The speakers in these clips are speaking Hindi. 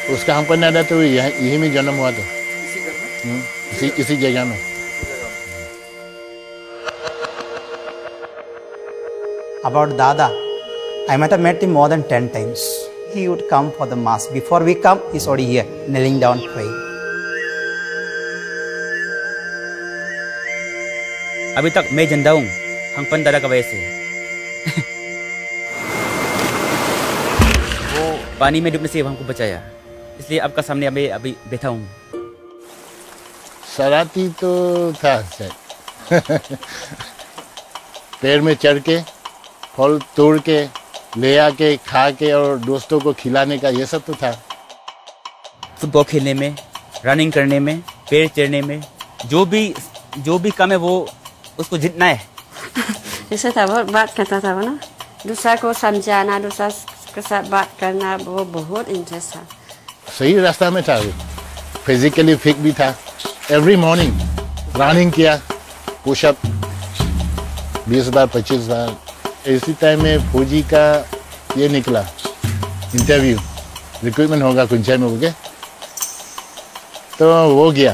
उसका हंपन दादा तो यही में जन्म हुआ था, इसी जगह में। About Dada, I might have met him more than 10 times. He would come for the mass. Before we come, he's already here, kneeling down, praying. अभी तक मैं जिंदा हूँ हंगपन दादा का वजह से। वो पानी में डूबने से हमको बचाया, इसलिए आपका सामने अभी बैठा हूँ। शरारती तो था शायद। पेड़ में चढ़ के फल तोड़ के ले आके खा के और दोस्तों को खिलाने का ये सब तो था। फुटबॉल खेलने में, रनिंग करने में, पेड़ चढ़ने में, जो भी काम है वो उसको जीतना है। जैसे था बहुत बात करता था वो ना, दूसरा को समझाना, दूसरा के साथ बात करना, वो बहुत इंटरेस्ट था। सही रास्ता में था वो, फिजिकली फिट भी था। एवरी मॉर्निंग रनिंग किया, पुशअप 20 बार 25 बार। इसी टाइम में फौजी का ये निकला इंटरव्यू, रिक्रूटमेंट होगा कुंचाई में होके, तो वो गया।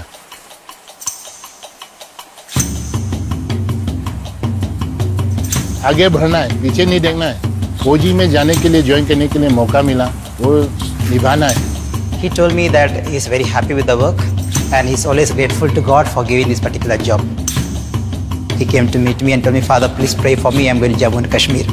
आगे बढ़ना है, पीछे नहीं देखना है। फौजी में जाने के लिए, ज्वाइन करने के लिए मौका मिला, वो निभाना है। He told me that he is very happy with the work and he is always grateful to God for giving this particular job. He came to meet me and told me, Father, please pray for me. I'm going to Jammu and Kashmir.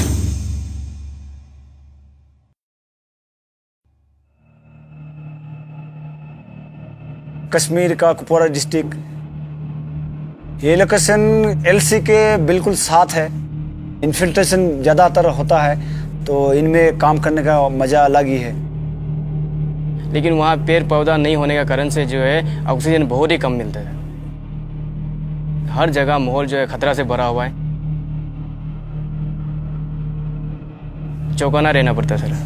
Kashmir का कुपवारा डिस्ट्रिक्ट, ये लोकेशन एलसी के बिल्कुल साथ है। इन्फिल्ट्रेशन ज़्यादातर होता है, तो इनमें काम करने का मज़ा अलग ही है। लेकिन वहाँ पेड़ पौधा नहीं होने का कारण से जो है ऑक्सीजन बहुत ही कम मिलता है। हर जगह माहौल जो है खतरा से भरा हुआ है, चौकन्ना रहना पड़ता है सर।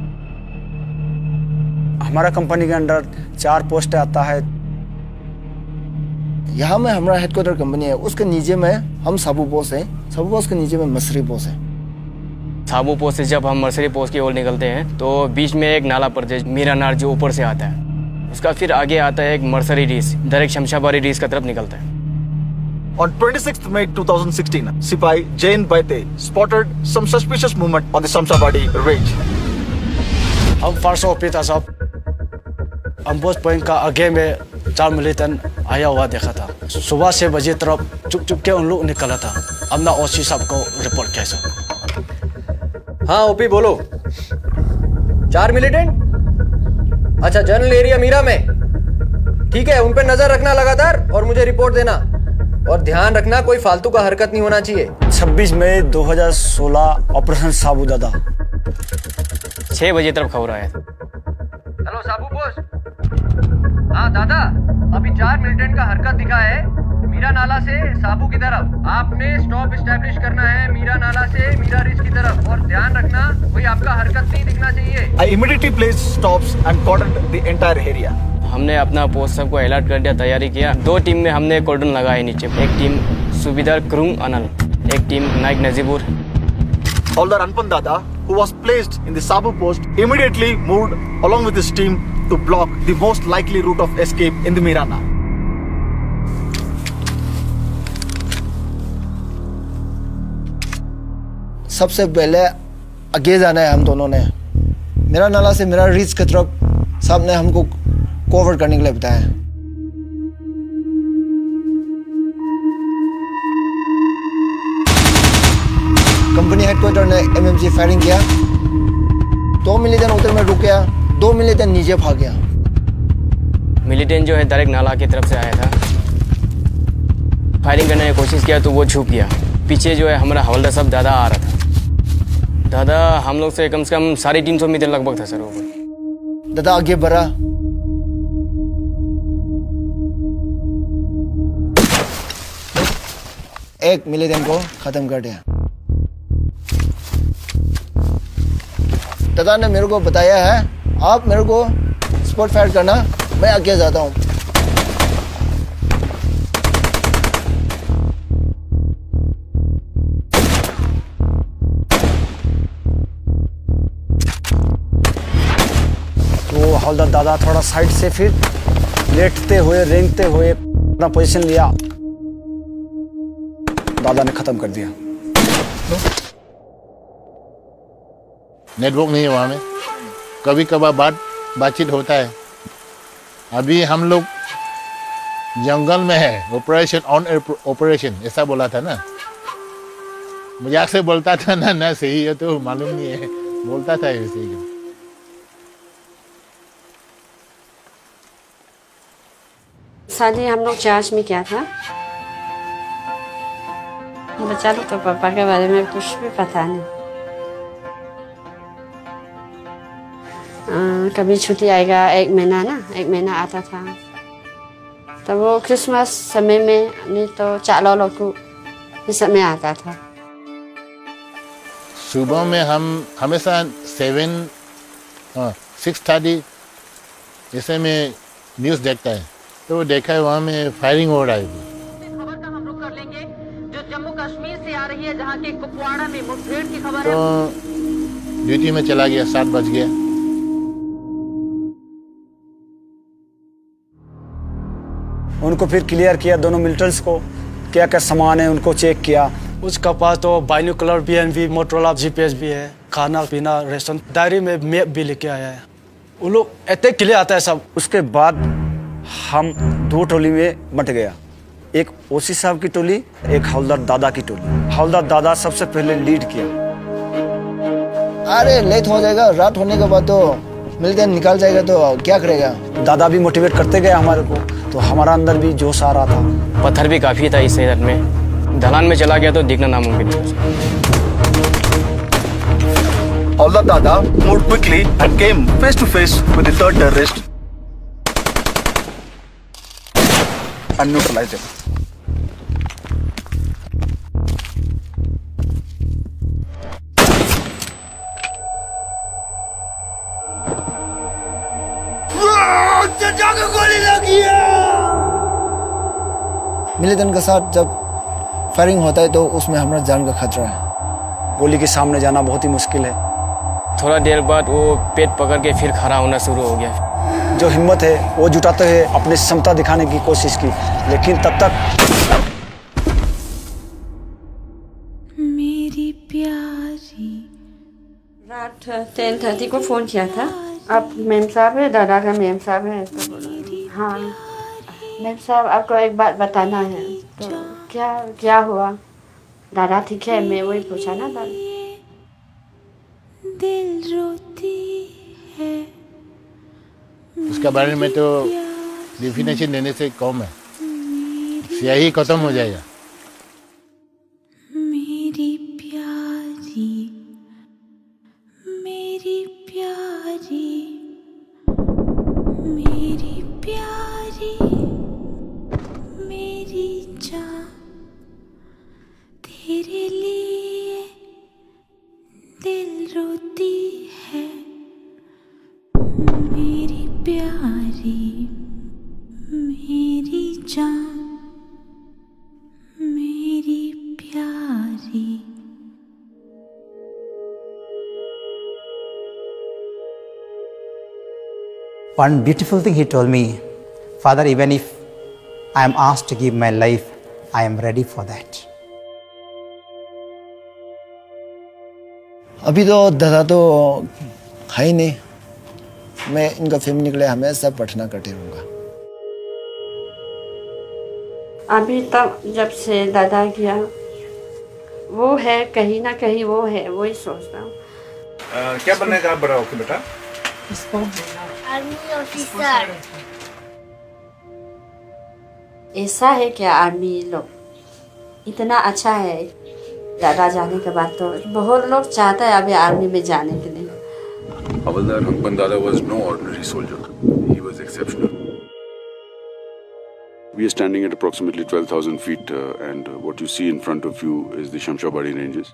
हमारा कंपनी के अंडर 4 पोस्ट आता है। यहाँ में हमारा हेडक्वार्टर कंपनी है, उसके नीचे में हम साबू पोस्ट है, साबू पोस्ट के नीचे में मसरी पोस्ट है। साबू पोस्ट से जब हम मर्सरी पोस्ट की ओर निकलते हैं तो बीच में एक नाला पड़ता है, मीरा नार, जो ऊपर से आता है। उसका फिर आगे आता है एक मर्सरी रीस, डायरेक्ट शमशाबारी रीस का तरफ निकलता है। On 26th May 2016, Sipai Jain Baite spotted some suspicious movement on the Shamshabari Range. हम फर्स्ट ऑफिसर साहब अम्बोज पॉइंट का आगे में 4 मिलिटेंट आया हुआ देखा था। सुबह 6 बजे तरफ चुप के उन लोग निकला था। हमने ओसी साहब को रिपोर्ट किया सर। हाँ ओपी बोलो। 4 मिलिटेंट? अच्छा, जनरल एरिया मीरा में। ठीक है, उन पे नजर रखना लगातार और मुझे रिपोर्ट देना। और ध्यान रखना कोई फालतू का हरकत नहीं होना चाहिए। 26 मई 2016 ऑपरेशन साबू दादा 6 बजे तरफ खबर आया। Hello Sabu post. हाँ दादा, अभी 4 मिलिटेंट का हरकत दिखा है मीरा नाला से साबू की तरफ। आपने स्टॉप एस्टैब्लिश करना है मीरा नाला से मीरा रिज की तरफ, और ध्यान रखना कोई आपका हरकत नहीं दिखना चाहिए। I immediately placed stops and cordoned the entire area. हमने अपना पोस्ट सबको अलर्ट कर दिया, तैयारी किया। 2 टीम में हमने कॉर्डन लगाए नीचे। एक टीम सुबेदार क्रुंग अनल, एक टीम नाइक Najibur. Havildar Hangpan Dada, who was placed in the Sabu post, immediately moved along with his team to block the most likely route of escape in the Mirana. सबसे पहले आगे जाना है हम दोनों ने। मेरा नाला से मेरा रीच की तरफ साहब ने हमको कवर करने के लिए बताया। कंपनी हेडक्वार्टर ने एमएमजी फायरिंग किया। 2 मिलिटेंट उधर में रुक गया, 2 मिलिटेंट नीचे भाग गया। मिलिटेंट जो है डायरेक्ट नाला की तरफ से आया था। फायरिंग करने की कोशिश किया तो वो छुप गया। पीछे जो है हमारा हवलदार साहब दादा आ रहा था। दादा हम लोग से कम 350 मीटर लगभग था सर वो। दादा आगे बढ़ा, एक मिलिटेंट को खत्म कर दिया। दादा ने मेरे को बताया है, आप मेरे को स्पॉट फायर करना, मैं आगे जाता हूँ। हवलदार दादा थोड़ा साइड से फिर लेटते हुए रेंगते हुए अपना पोजीशन लिया। दादा ने खत्म कर दिया। नेटवर्क नहीं है वहाँ में, कभी कभार बातचीत होता है। अभी हम लोग जंगल में है, ऑपरेशन ऑन ऑपरेशन ऐसा बोला था ना, मजाक से बोलता था ना सही है तो मालूम नहीं है, बोलता था ऐसे ही। शादी हम लोग चर्च में किया था। बच्चा लोग तो पापा के बारे में कुछ भी पता नहीं। कभी छुट्टी आएगा, एक महीना आता था। तो वो क्रिसमस समय में, नहीं तो चालो लोग इस समय आता था। सुबह में हम हमेशा 6:30 ऐसे में न्यूज़ देखता है, तो देखा है वहाँ में फायरिंग हो रहा है। खबर का हम रुख कर लेंगे जो जम्मू कश्मीर से आ रही है, जहाँ के कुपवाड़ा में मुठभेड़ की खबर है। तो ड्यूटी में चला गया, 7 बज गया। उनको फिर क्लियर किया, दोनों मिलिटेंट्स को क्या क्या सामान है उनको चेक किया। उसका पास तो बाइनोकुलर BNV, मोटरोला GPS भी है, खाना पीना रेशन, डायरी में मैप भी लेके आया है। उन लोग इतने क्लियर आता है सब। उसके बाद हम 2 टोली में बंट गया, एक ओसी साहब की टोली, एक हवलदार दादा की टोली। हवलदार दादा सबसे पहले लीड किया। अरे लेट हो जाएगा, रात होने के बाद तो मिलते निकाल जाएगा तो क्या करेगा। दादा भी मोटिवेट करते गए हमारे को, तो हमारा अंदर भी जोश आ रहा था। पत्थर भी काफ़ी था इस साइड में, ढलान में चला गया तो दिखना नामुमकिन है। Havildar Dada moved quickly and came face to face with the third terrorist and neutralized him. Militant के साथ जब फायरिंग होता है तो उसमें हमारा जान का खतरा है। गोली के सामने जाना बहुत ही मुश्किल है। थोड़ा देर बाद वो पेट पकड़ के फिर खड़ा होना शुरू हो गया। जो हिम्मत है वो जुटाते हुए अपनी क्षमता दिखाने की कोशिश की, लेकिन तब तक मेरी प्यारी। रात 10:30 को फ़ोन किया था। अब मेम साहब है, दादा का मेम साहब है, तो बोला हाँ मेम साहब आपको एक बात बताना है। तो क्या हुआ? दादा ठीक है, मैं वही पूछा ना दादा। दिल रोती है। उसके बारे में तो डेफिनेशन देने से कम है, स्याही खत्म हो जाएगा। मेरी प्यारी, मेरी प्यारी, मेरी प्यारी, मेरी जान, तेरे लिए दिल रोती है। मेरी प्यारी, मेरी जान, मेरी प्यारी। One beautiful thing he told me, Father, even if I am asked to give my life, I am ready for that. अभी तो दादा तो है ही नहीं, मैं इनका फैमिली के लिए हमेशा प्रार्थना करते रहूँगा। अभी तक जब से दादा गया, वो है कहीं ना कहीं, वो है, वही सोचता हूँ। क्या बनने का बड़ा होके बेटा? Army officer. ऐसा है क्या आर्मी लोग इतना अच्छा है? दादा जाने के बाद तो बहुत लोग चाहता है अभी आर्मी में जाने के लिए। Havildar Hangpan Dada was no ordinary soldier. He was exceptional. We are standing at approximately 12,000 feet and what you see in front of you is the Shamshabari Ranges.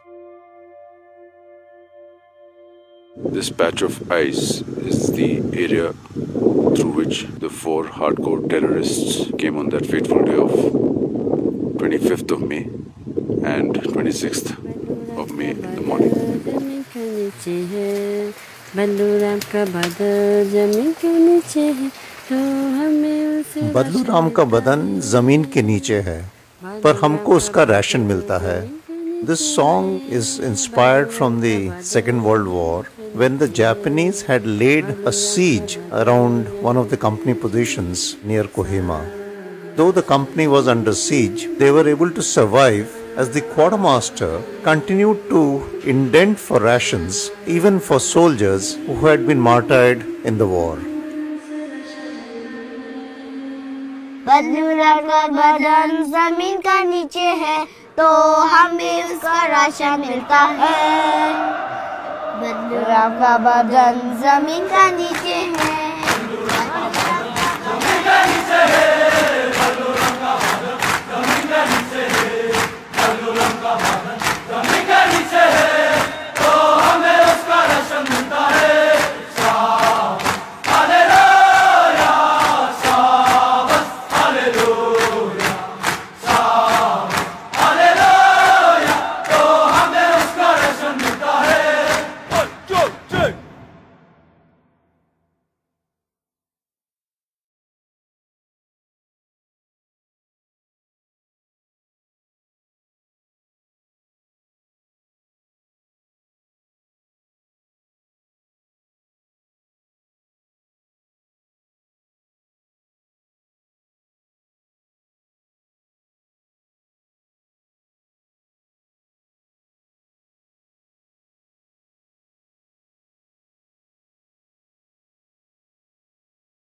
This patch of ice is the area through which the 4 hardcore terrorists came on that fateful day of 25th of May and 26th of May in the morning. Balluram का बदन जमीन के नीचे है तो हमें उसे बल्लूराम का बदन जमीन के नीचे है पर हमको उसका राशन मिलता है. This song is inspired from the Second World War when the Japanese had laid a siege around one of the company positions near Kohima. Though the company was under siege, they were able to survive as the quartermaster continued to indent for rations even for soldiers who had been martyred in the war. Balluram का बदन जमीन का नीचे है तो हमें उसका राशन मिलता है. बल्लूराम का बदन जमीन का नीचे है. बल्लूराम का बदन जमीन का नीचे है.